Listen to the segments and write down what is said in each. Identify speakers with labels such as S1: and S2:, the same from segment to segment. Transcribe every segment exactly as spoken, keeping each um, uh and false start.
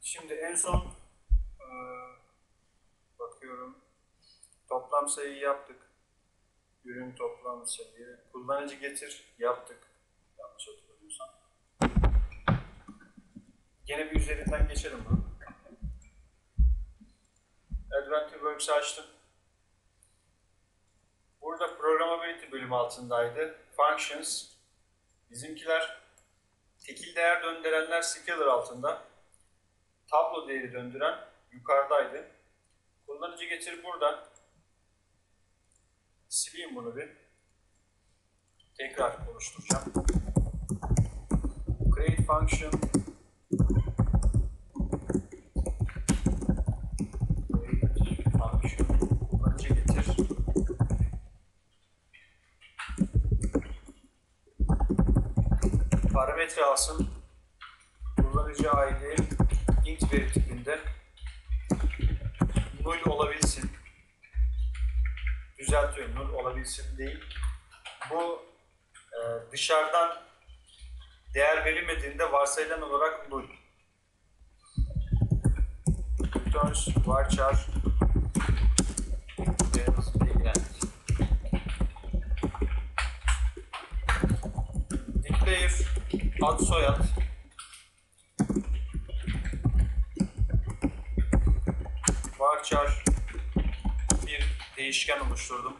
S1: Şimdi en son e, bakıyorum toplam sayıyı yaptık. Ürün toplam sayıyı. Kullanıcı getir yaptık. Yanlış hatırlamıyorsam. Gene bir üzerinden geçelim bunu. Adventure Works'ı açtım. Burada Programmability bölümü altındaydı. Functions. Bizimkiler tekil değer döndürenler scalar altında. Tablo değeri döndüren yukarıdaydı. Kullanıcı getir burada. Sileyim bunu bir. Tekrar oluşturacağım. Create function. Create function. Kullanıcı getir. Parametre alsın. Kullanıcı I D int veri tipinde null olabilsin. Düzeltiyorum, null olabilsin değil. Bu e, dışarıdan değer verilmediğinde varsayılan olarak null. Returns varchar declare ad soyad varchar bir değişken oluşturdum.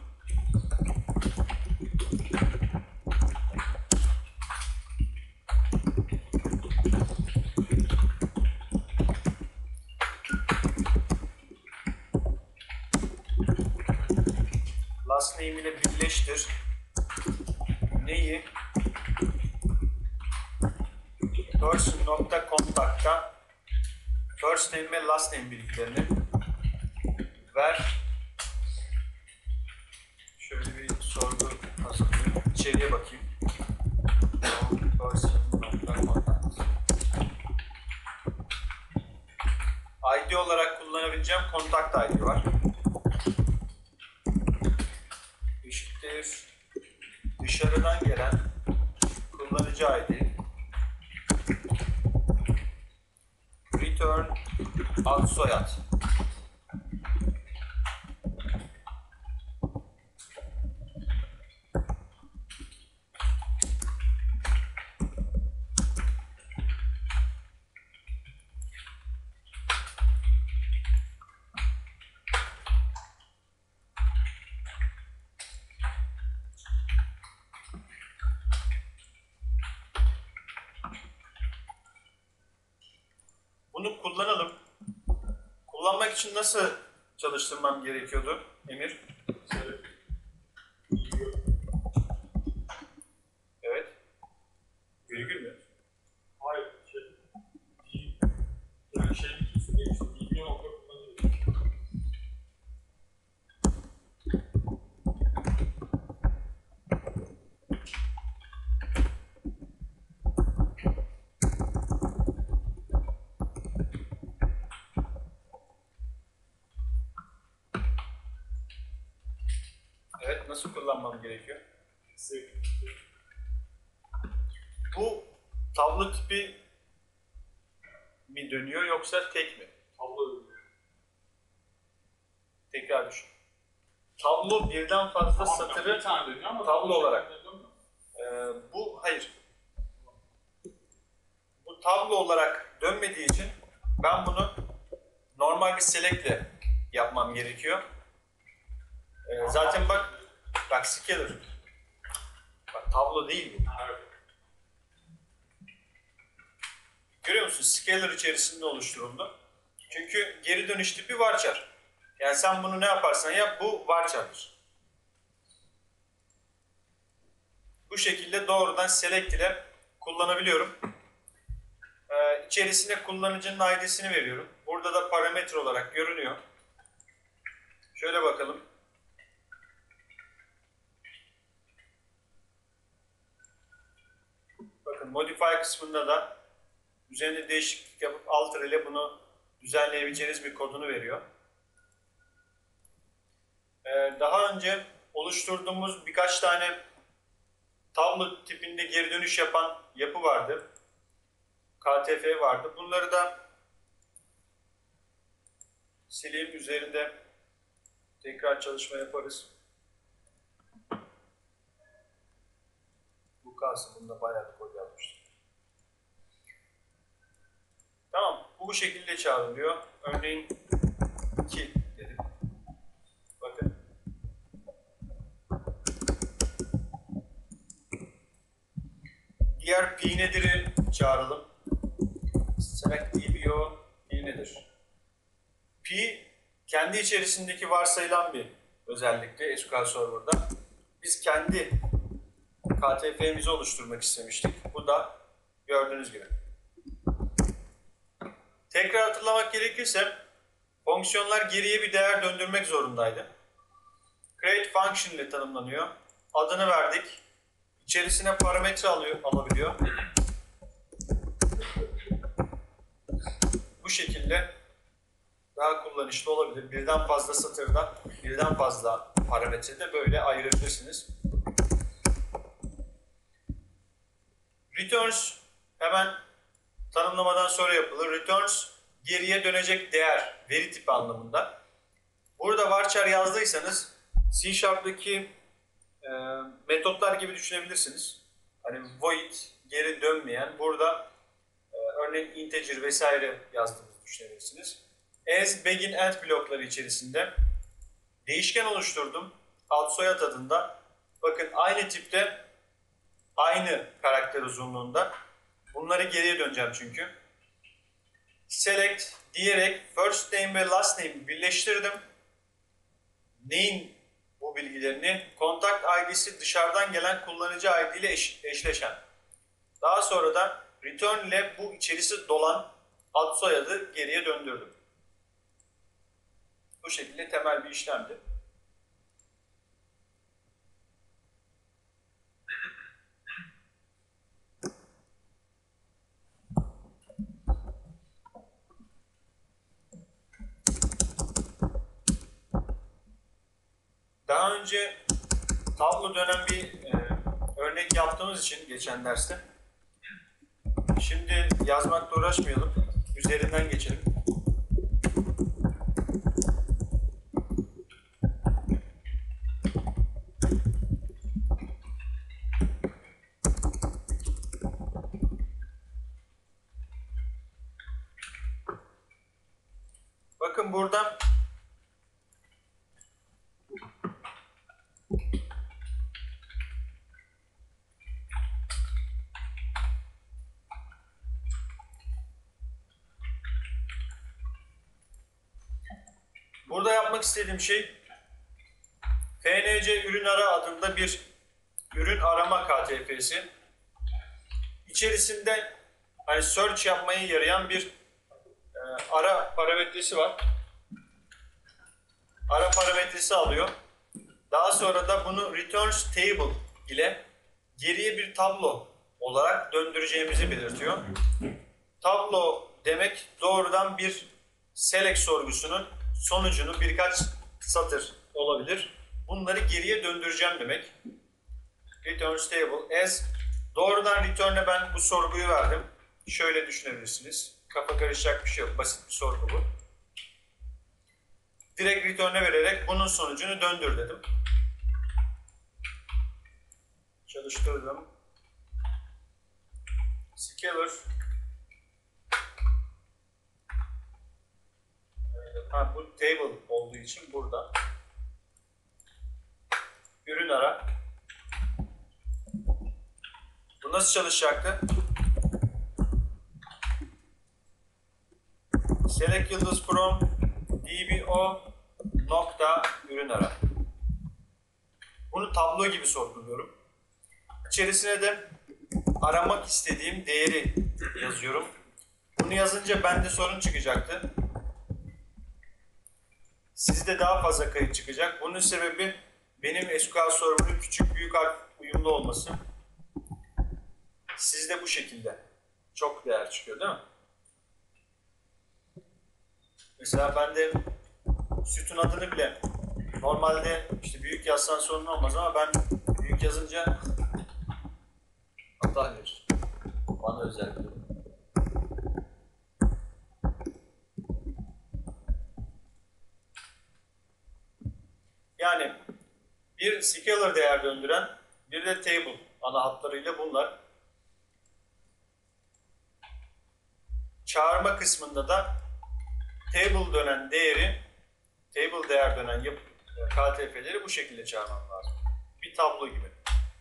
S1: Last name ile birleştir. Neyi? Person.contact'ta first name ve last name bilgilerini ver. Şöyle bir sorgu hazırlayayım. İçeriye bakayım. Person.contact. I D olarak kullanabileceğim contact I D var. Eşittir dışarıdan gelen kullanıcı I D return ad soyad. Bunu kullanalım. Kullanmak için nasıl çalıştırmam gerekiyordu Emir? Evet. Virgül mü?
S2: Hayır. Şey, yani şey ikisi değil işte. Bilmiyor nokta kullanıyoruz.
S1: Evet. Nasıl kullanmam gerekiyor?
S2: Sev.
S1: Bu tablo tipi mi dönüyor yoksa tek mi?
S2: Tablo ürünü.
S1: Tekrar düşün. Tablo birden fazla
S2: Tamam,
S1: satırı
S2: bir tane dönüyor ama
S1: tablo olarak.
S2: dönmüyor.
S1: Ee, bu hayır. Bu tablo olarak dönmediği için ben bunu normal bir select'le yapmam gerekiyor. Ee, zaten bak bak scalar. Bak tablo değil bu.
S2: Evet.
S1: Görüyor musun? Scalar içerisinde oluşturuldu. Çünkü geri dönüş tipi varchar. Yani sen bunu ne yaparsan yap bu varchar'dır. Bu şekilde doğrudan select ile kullanabiliyorum. Ee, içerisine kullanıcının I D'sini veriyorum. Burada da parametre olarak görünüyor. Şöyle bakalım. Bakın modify kısmında da üzerinde değişiklik yapıp alter ile bunu düzenleyebileceğiniz bir kodunu veriyor. Ee, daha önce oluşturduğumuz birkaç tane tablo tipinde geri dönüş yapan yapı vardı. K T F vardı. Bunları da sileyim, üzerinde tekrar çalışma yaparız. Bu kalsın, bunda bayağı bir kod yazmıştım. Tamam, bu bu şekilde çağrılıyor. Örneğin iki dedim. Bakın. Diğer p nedir'i çağıralım. Select dbo p nedir? P kendi içerisindeki varsayılan bir özellikti S Q L Server'da. Biz kendi K T F'mizi oluşturmak istemiştik. Bu da gördüğünüz gibi. Tekrar hatırlamak gerekirse fonksiyonlar geriye bir değer döndürmek zorundaydı. Create function ile tanımlanıyor. Adını verdik. İçerisine parametre alıyor, alabiliyor. Bu şekilde daha kullanışlı olabilir. Birden fazla satırda, birden fazla parametrede böyle ayırabilirsiniz. Returns hemen tanımlamadan sonra yapılır. Returns geriye dönecek değer, veri tipi anlamında. Burada varchar yazdıysanız C Sharp'taki e, metotlar gibi düşünebilirsiniz. Hani void, geri dönmeyen, burada e, örneğin integer vesaire yazdığınızı düşünebilirsiniz. As, begin, end blokları içerisinde değişken oluşturdum. Ad soyad adında. Bakın aynı tipte, aynı karakter uzunluğunda. Bunları geriye döneceğim çünkü. Select diyerek first name ve last name'i birleştirdim. Neyin bu bilgilerini? Contact I D'si dışarıdan gelen kullanıcı I D ile eş, eşleşen. Daha sonra da return ile bu içerisi dolan ad soyadı geriye döndürdüm. Bu şekilde temel bir işlemdi. Daha önce tablo dönen bir e, örnek yaptığımız için geçen derste. Şimdi yazmakla uğraşmayalım. Üzerinden geçelim. Bakın burada Burada yapmak istediğim şey F N C ürün ara adında bir ürün arama K T F'si. İçerisinde hani search yapmaya yarayan bir e, ara parametresi var. Ara parametresi alıyor. Daha sonra da bunu returns table ile geriye bir tablo olarak döndüreceğimizi belirtiyor. Tablo demek doğrudan bir select sorgusunun sonucunu birkaç satır olabilir. Bunları geriye döndüreceğim demek. Returns table as doğrudan return'e ben bu sorguyu verdim. Şöyle düşünebilirsiniz. Kafa karışacak bir şey yok. Basit bir sorgu bu. Direkt return'e vererek bunun sonucunu döndür dedim. Çalıştırdım. Scalar. Ha, bu table olduğu için burada. Ürün ara. Bu nasıl çalışacaktı? Select yıldız from dbo nokta ürün ara. Bunu tablo gibi sorguluyorum. İçerisine de aramak istediğim değeri yazıyorum. Bunu yazınca bende sorun çıkacaktı. Sizde daha fazla kayıt çıkacak. Bunun sebebi benim S Q L Server'ın küçük büyük harf uyumlu olması. Sizde bu şekilde çok değer çıkıyor değil mi? Mesela bende sütun adını bile normalde işte büyük yazsan sorun olmaz ama ben büyük yazınca hata verir. Bana özel bir durum. Bir scalar değer döndüren, bir de table ana hatlarıyla bunlar. Çağırma kısmında da table dönen değeri, table değer dönen yap K T F'leri bu şekilde çağırmam lazım. Bir tablo gibi.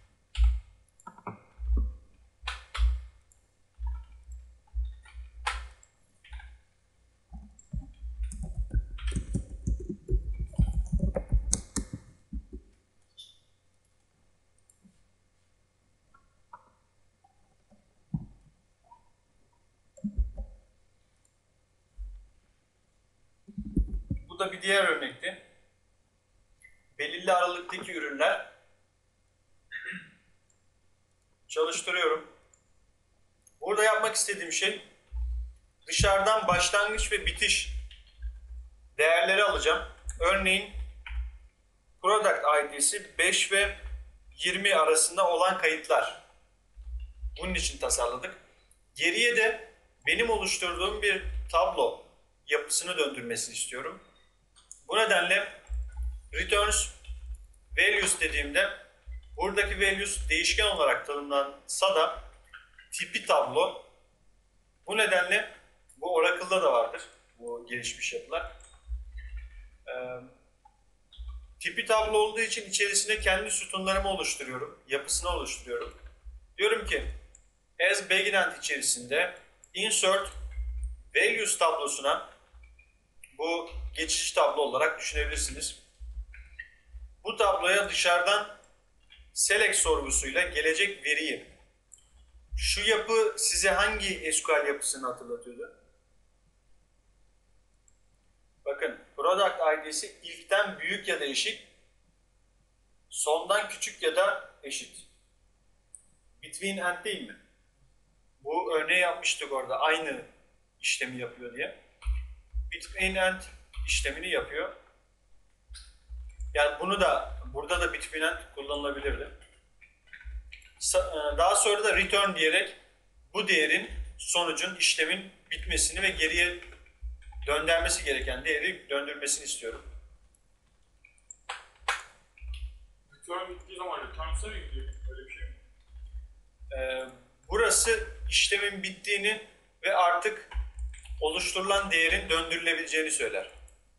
S1: Bu da bir diğer örnekti. Belirli aralıktaki ürünler çalıştırıyorum. Burada yapmak istediğim şey dışarıdan başlangıç ve bitiş değerleri alacağım. Örneğin product I D'si beş ve yirmi arasında olan kayıtlar. Bunun için tasarladık. Geriye de benim oluşturduğum bir tablo yapısını döndürmesini istiyorum. Bu nedenle returns values dediğimde buradaki values değişken olarak tanımlansa da tipi tablo. Bu nedenle bu Oracle'da da vardır bu gelişmiş yapılar. Ee, tipi tablo olduğu için içerisine kendi sütunlarımı oluşturuyorum, yapısını oluşturuyorum. Diyorum ki as beginend içerisinde insert values tablosuna bu geçiş tablo olarak düşünebilirsiniz. Bu tabloya dışarıdan select sorgusuyla gelecek veriyi, şu yapı size hangi S Q L yapısını hatırlatıyordu? Bakın, product I D'si ilkten büyük ya da eşit, sondan küçük ya da eşit. Between and değil mi? Bu örneği yapmıştık orada, aynı işlemi yapıyor diye. Between and işlemini yapıyor. Yani bunu da, burada da between and kullanılabilirdi. Daha sonra da return diyerek bu değerin, sonucun, işlemin bitmesini ve geriye döndürmesi gereken değeri döndürmesini istiyorum.
S2: Return bittiği zaman returns'a mı gidiyor? Öyle bir şey mi?
S1: Ee, burası işlemin bittiğini ve artık oluşturulan değerin döndürülebileceğini söyler.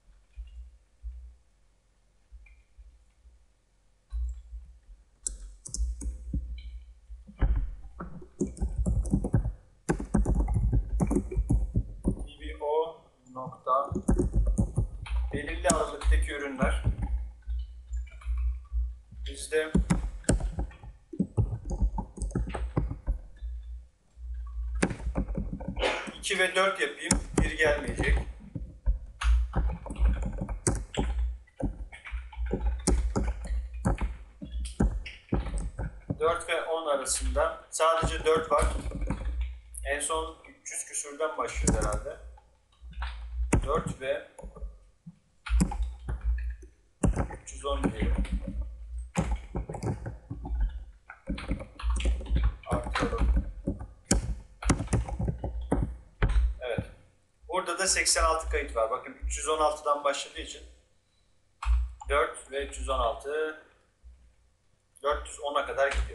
S1: O nokta belirli aralıktaki ürünler bizde iki ve dört yapayım, bir gelmeyecek. dört ve on arasında sadece dört var. En son üç yüz küsurdan başlıyor herhalde. dört ve üç yüz on diyelim. Artıralım. Evet. Burada da seksen altı kayıt var. Bakın üç yüz on altıdan başladığı için dört ve üç yüz on altı dört yüz ona kadar gidiyor.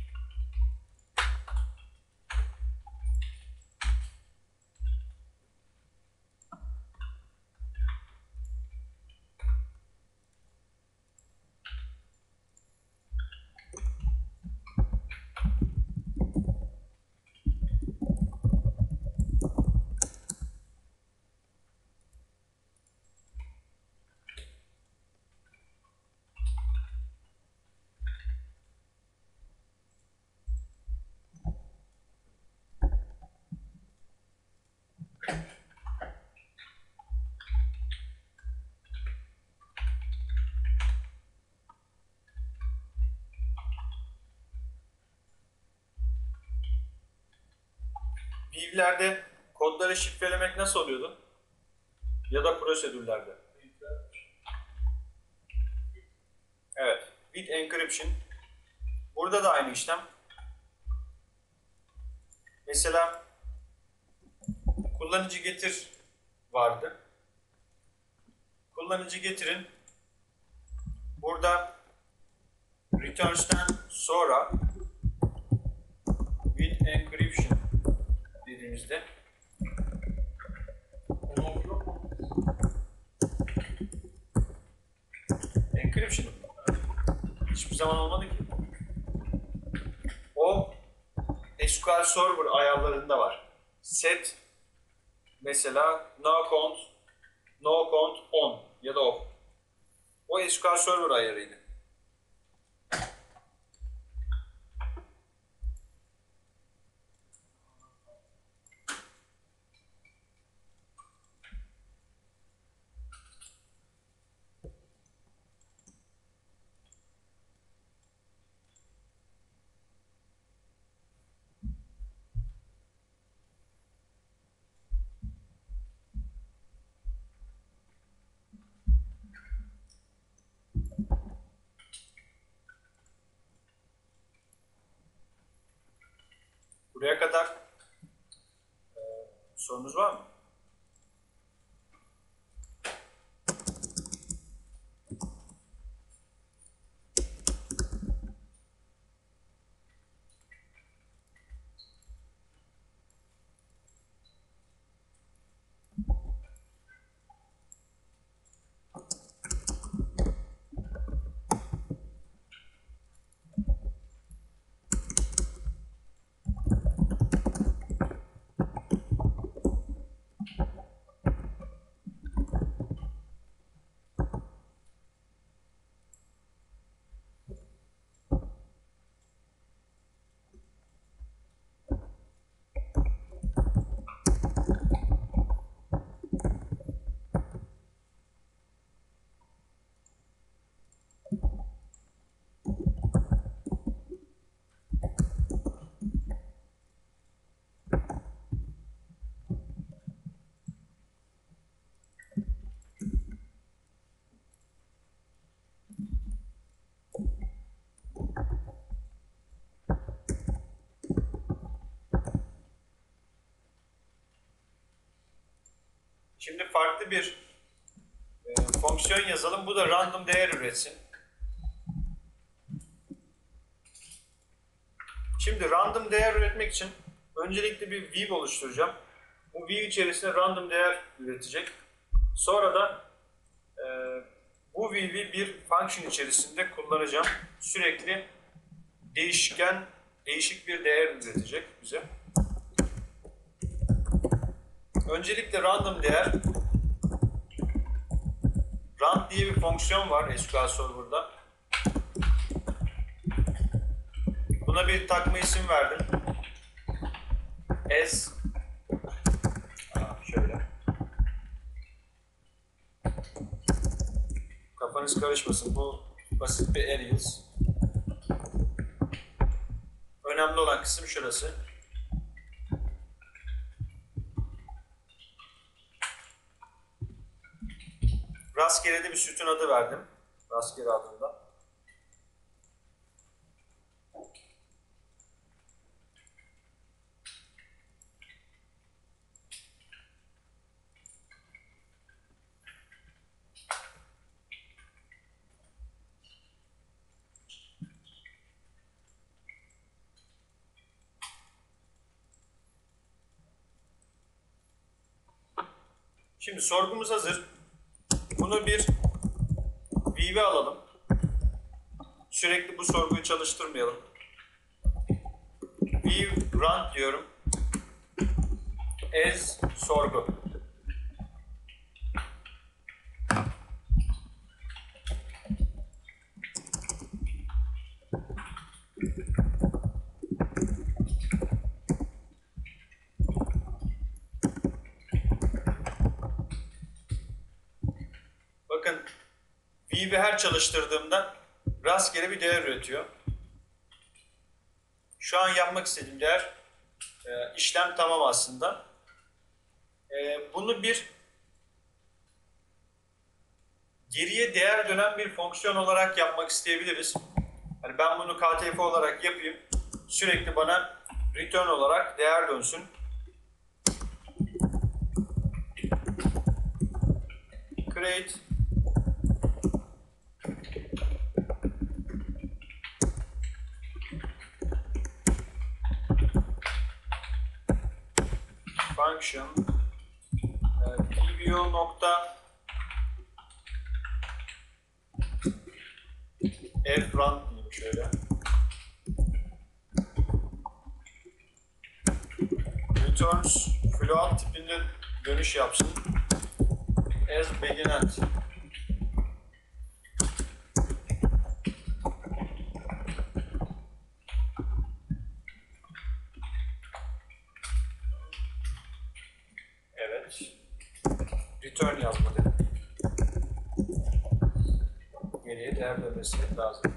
S1: View'lerde kodları şifrelemek nasıl oluyordu? Ya da prosedürlerde. Evet. With encryption. Burada da aynı işlem. Mesela kullanıcı getir vardı. Kullanıcı getirin. Burada returns'ten sonra with encryption dediğimizde
S2: Onu okuyor mu?
S1: encryption hiçbir zaman olmadı ki. O S Q L Server ayarlarında var. Set mesela no count, no count on ya da off. O S Q L Server ayarıydı. Buraya kadar e, sorunuz var mı? Şimdi farklı bir e, fonksiyon yazalım. Bu da random değer üretsin. Şimdi random değer üretmek için öncelikle bir view oluşturacağım. Bu view içerisinde random değer üretecek. Sonra da e, bu view'i bir function içerisinde kullanacağım. Sürekli değişken, değişik bir değer üretecek bize. Öncelikle random değer, rand diye bir fonksiyon var S Q L Server'da. Buna bir takma isim verdim. As Aa, şöyle. Kafanız karışmasın. Bu basit bir alias. Önemli olan kısım şurası. Rastgele de bir sütun adı verdim. Rastgele adında. Şimdi sorgumuz hazır. Bunu bir view'e alalım. Sürekli bu sorguyu çalıştırmayalım. View run diyorum. As sorgu. Bakın view'i her çalıştırdığımda rastgele bir değer üretiyor. Şu an yapmak istediğim değer e, işlem tamam aslında. E, bunu bir geriye değer dönen bir fonksiyon olarak yapmak isteyebiliriz. Yani ben bunu K T F olarak yapayım. Sürekli bana return olarak değer dönsün. Create function e, dbo nokta f run diyeyim şöyle. Returns float tipinde dönüş yapsın. As beginner. Evet. Return yazma dedim. Geriye değer vermesi lazım.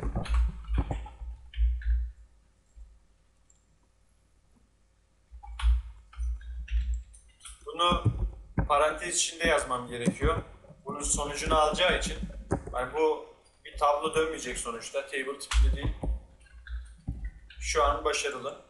S1: Bunu parantez içinde yazmam gerekiyor. Bunun sonucunu alacağı için, yani bu bir tablo dönmeyecek sonuçta, table tipinde değil. Şu an başarılı.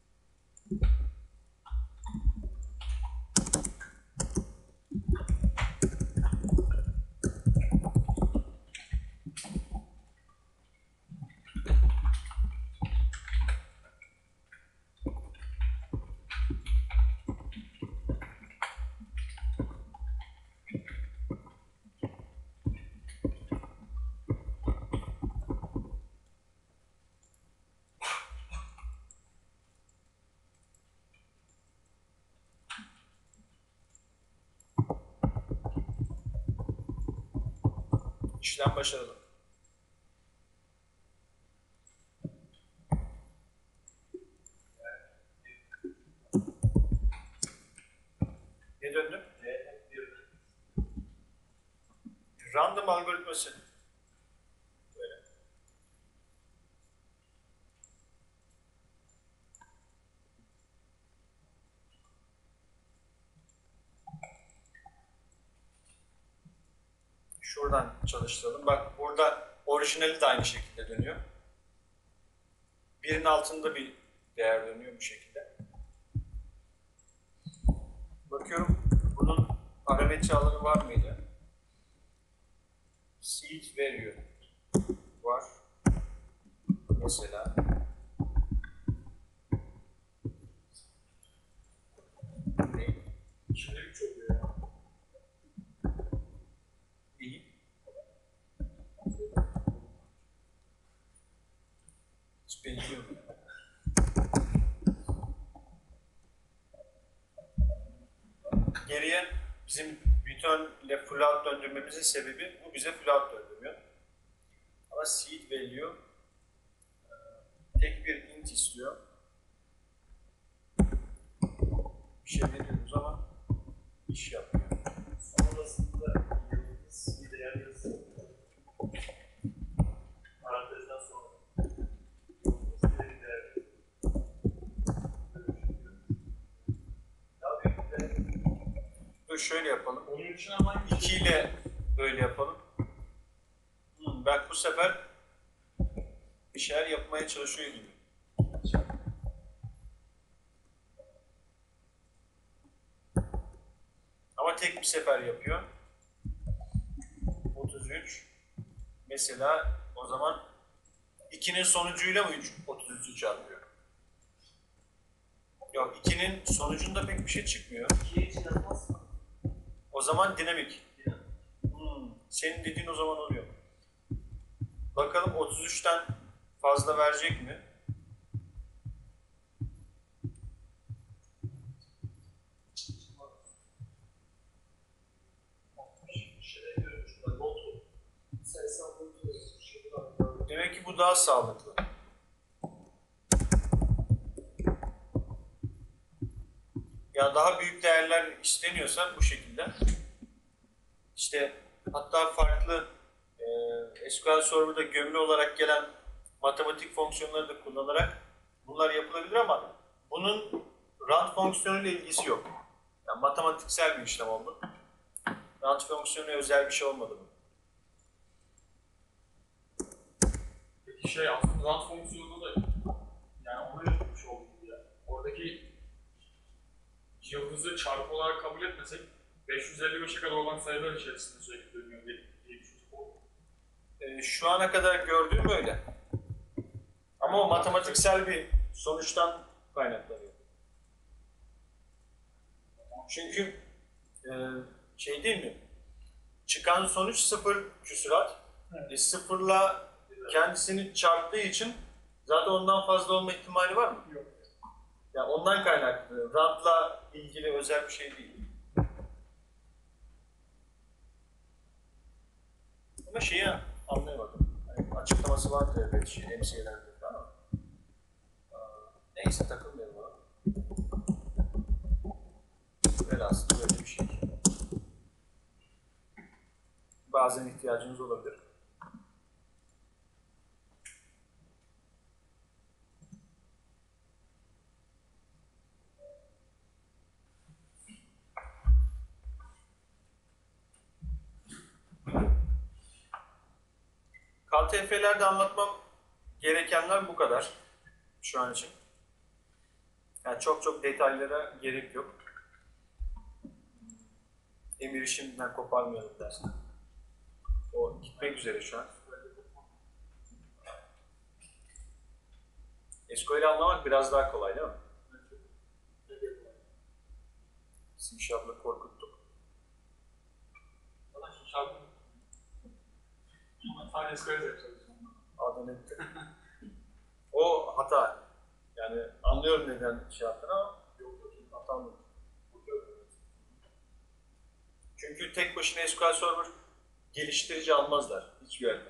S1: İşlem başarılı. Ne döndü? Random algoritması. Böyle. Şuradan çalıştıralım. Bak burada orijinali de aynı şekilde dönüyor. Birin altında bir değer dönüyor bu şekilde. Bakıyorum bunun parametre alanı var mıydı? Seed veriyor. Var. Mesela. Ne?
S2: İçinde üç oluyor ya.
S1: İyi. Benziyor. Geriye bizim return ile float döndürmemizin sebebi bu bize float döndürmüyor. Ama seed value tek bir int istiyor. Bir şey veriyoruz ama iş yapmıyor.
S3: Sonrasında yıldız bir değer yazısı. Parantezden sonra yıldız bir değer. Daha büyük bir değer.
S1: Dur şöyle yapalım.
S2: Onun için ama hangi
S1: iki ile böyle yapalım. Hmm, bak bu sefer bir şeyler yapmaya çalışıyor gibi. Ama tek bir sefer yapıyor. otuz üç. Mesela o zaman ikinin sonucuyla mı otuz üçü çarpıyor? Yok, ikinin sonucunda pek bir şey çıkmıyor.
S3: İkiye için yazmaz mı?
S1: O zaman dinamik. Hmm, senin dediğin o zaman oluyor. Bakalım otuz üçten fazla verecek mi?
S3: Şeye görmüşler. Notu. Sayısal notu yazmış.
S1: Demek ki bu daha sağlıklı. Ya daha büyük değerler isteniyorsa bu şekilde. İşte hatta farklı e, S Q L Server'da gömülü olarak gelen matematik fonksiyonları da kullanarak bunlar yapılabilir ama bunun rand fonksiyonuyla ilgisi yok. Yani matematiksel bir işlem oldu. Rand fonksiyonu özel bir şey olmadı bu.
S2: Peki şey aslında rand fonksiyonu da yani onu yapmış olduk ya. Oradaki yıldızı çarpı olarak kabul etmesek beş yüz elli beşe kadar olan sayılar içerisinde sürekli dönüyor diye diye düşündük o.
S1: E, şu ana kadar gördüğüm böyle. Ama o matematiksel bir sonuçtan kaynaklanıyor. Çünkü e, şey değil mi? Çıkan sonuç sıfır küsurat.
S3: Evet.
S1: E, sıfırla kendisini çarptığı için zaten ondan fazla olma ihtimali var mı?
S3: Yok.
S1: Yani ondan kaynaklı. Rantla ilgili özel bir şey değil. Ama şeyi anlayamadım. Yani açıklaması vardı evet şey, M C A'lerde falan. Aa, neyse takılmayalım ona. Velhasıl böyle bir şey. Bazen ihtiyacınız olabilir. K T F'lerde anlatmam gerekenler bu kadar şu an için. Yani çok çok detaylara gerek yok. Emiri şimdiden koparmayalım dersin. O gitmek üzere şu an. S Q L'i anlamak biraz daha kolay değil mi? C Sharp'la korkuttuk.
S2: Bana şu şarkı ama sadece Square'de yapacağız.
S1: Adam etti. O hata. Yani anlıyorum neden şey yaptın ama yok yok hata mı? Çünkü tek başına S Q L Server geliştirici almazlar hiçbir yerde.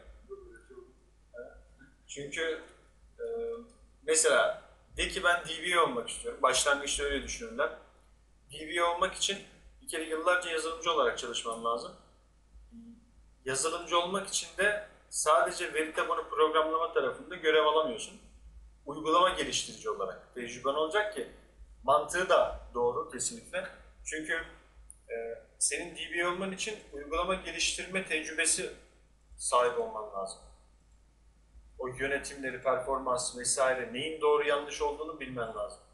S1: Çünkü e, mesela de ki ben D B A olmak istiyorum. Başlangıçta öyle düşünürler. D B A olmak için bir kere yıllarca yazılımcı olarak çalışman lazım. Yazılımcı olmak için de sadece veri tabanı programlama tarafında görev alamıyorsun. Uygulama geliştirici olarak tecrüben olacak ki mantığı da doğru kesinlikle. Çünkü e, senin D B A olman için uygulama geliştirme tecrübesi sahip olman lazım. O yönetimleri, performans vesaire neyin doğru yanlış olduğunu bilmen lazım.